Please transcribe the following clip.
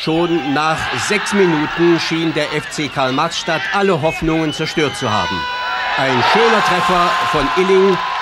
Schon nach 6 Minuten schien der FC Karl-Marx-Stadt alle Hoffnungen zerstört zu haben. Ein schöner Treffer von Illing